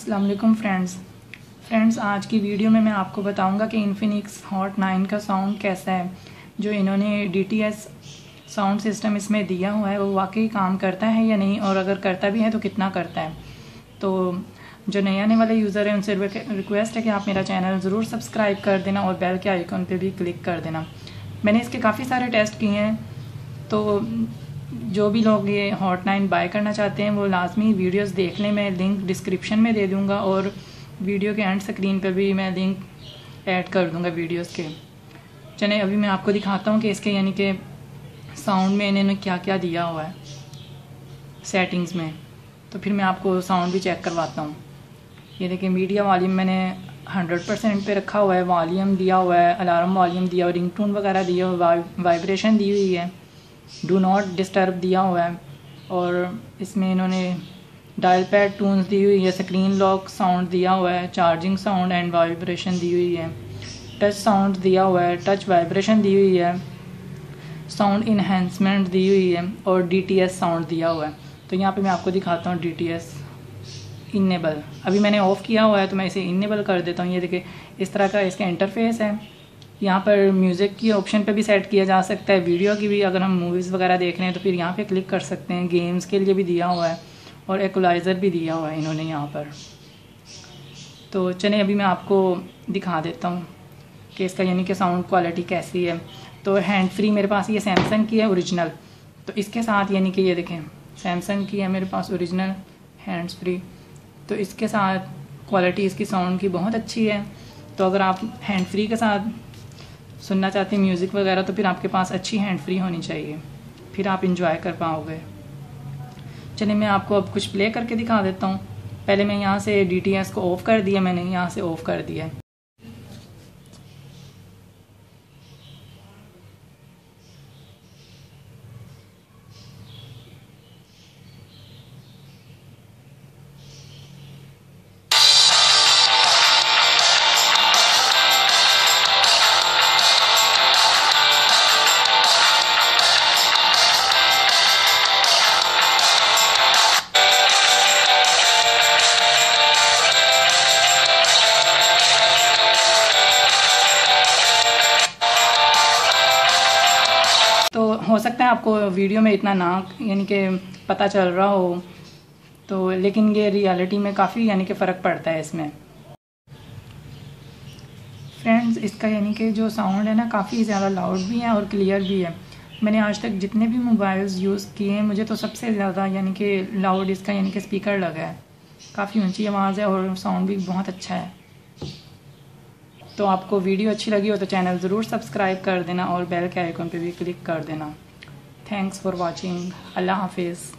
अस्सलाम वालेकुम फ्रेंड्स, आज की वीडियो में मैं आपको बताऊंगा कि इन्फिनिक्स हॉट 9 का साउंड कैसा है। जो इन्होंने DTS साउंड सिस्टम इसमें दिया हुआ है वो वाकई काम करता है या नहीं, और अगर करता भी है तो कितना करता है। तो जो नए आने वाले यूज़र हैं उनसे रिक्वेस्ट है कि आप मेरा चैनल ज़रूर सब्सक्राइब कर देना और बेल के आइकन पे भी क्लिक कर देना। मैंने इसके काफ़ी सारे टेस्ट किए हैं, तो जो भी लोग ये हॉट 9 बाय करना चाहते हैं वो लाजमी वीडियोस देख लें। मैं लिंक डिस्क्रिप्शन में दे दूंगा और वीडियो के एंड स्क्रीन पे भी मैं लिंक ऐड कर दूंगा वीडियोस के। चलिए अभी मैं आपको दिखाता हूँ कि इसके यानी कि साउंड में इन्होंने क्या क्या दिया हुआ है सेटिंग्स में। तो फिर मैं आपको साउंड भी चेक करवाता हूँ। ये देखिए, मीडिया वॉल्यूम मैंने 100% पे रखा हुआ है, वॉल्यूम दिया हुआ है, अलार्म वॉल्यूम दिया हुआ, रिंगटोन वगैरह दिया हुआ, वाइब्रेशन दी हुई है, डू नॉट डिस्टर्ब दिया हुआ है, और इसमें इन्होंने डायल पैड टून्स दी हुई है, स्क्रीन लॉक साउंड दिया हुआ है, चार्जिंग साउंड एंड वाइब्रेशन दी हुई है, टच साउंड दिया हुआ है, टच वाइब्रेशन दी हुई है, साउंड इन्हेंसमेंट दी हुई है और DTS साउंड दिया हुआ है। तो यहाँ पे मैं आपको दिखाता हूँ DTS इनेबल। अभी मैंने ऑफ़ किया हुआ है तो मैं इसे इनेबल कर देता हूँ। ये देखिए, इस तरह का इसका इंटरफेस है। यहाँ पर म्यूज़िक की ऑप्शन पे भी सेट किया जा सकता है, वीडियो की भी। अगर हम मूवीज़ वगैरह देख रहे हैं तो फिर यहाँ पे क्लिक कर सकते हैं। गेम्स के लिए भी दिया हुआ है और इक्वलाइज़र भी दिया हुआ है इन्होंने यहाँ पर। तो चलिए अभी मैं आपको दिखा देता हूँ कि इसका यानी कि साउंड क्वालिटी कैसी है। तो हैंड फ्री मेरे पास ये सैमसंग की है ओरिजिनल। तो इसके साथ यानी कि ये देखें, सैमसंग की है मेरे पास ओरिजिनल हैंड्स फ्री। तो इसके साथ क्वालिटी इसकी साउंड की बहुत अच्छी है। तो अगर आप हैंड फ्री के साथ सुनना चाहते हैं म्यूज़िक वगैरह तो फिर आपके पास अच्छी हैंड फ्री होनी चाहिए, फिर आप इंजॉय कर पाओगे। चलिए मैं आपको अब कुछ प्ले करके दिखा देता हूँ। पहले मैं यहाँ से DTS को ऑफ़ कर दिया, मैंने यहाँ से ऑफ़ कर दिया है। तो हो सकता है आपको वीडियो में इतना ना यानी कि पता चल रहा हो, तो लेकिन ये रियलिटी में काफ़ी यानी कि फ़र्क पड़ता है इसमें। फ्रेंड्स, इसका यानी कि जो साउंड है ना काफ़ी ज़्यादा लाउड भी है और क्लियर भी है। मैंने आज तक जितने भी मोबाइल्स यूज़ किए हैं मुझे तो सबसे ज़्यादा यानी कि लाउड इसका यानी कि स्पीकर लगा है। काफ़ी ऊंची आवाज़ है और साउंड भी बहुत अच्छा है। तो आपको वीडियो अच्छी लगी हो तो चैनल ज़रूर सब्सक्राइब कर देना और बेल के आइकन पे भी क्लिक कर देना। Thanks for watching. अल्लाह हाफिज़।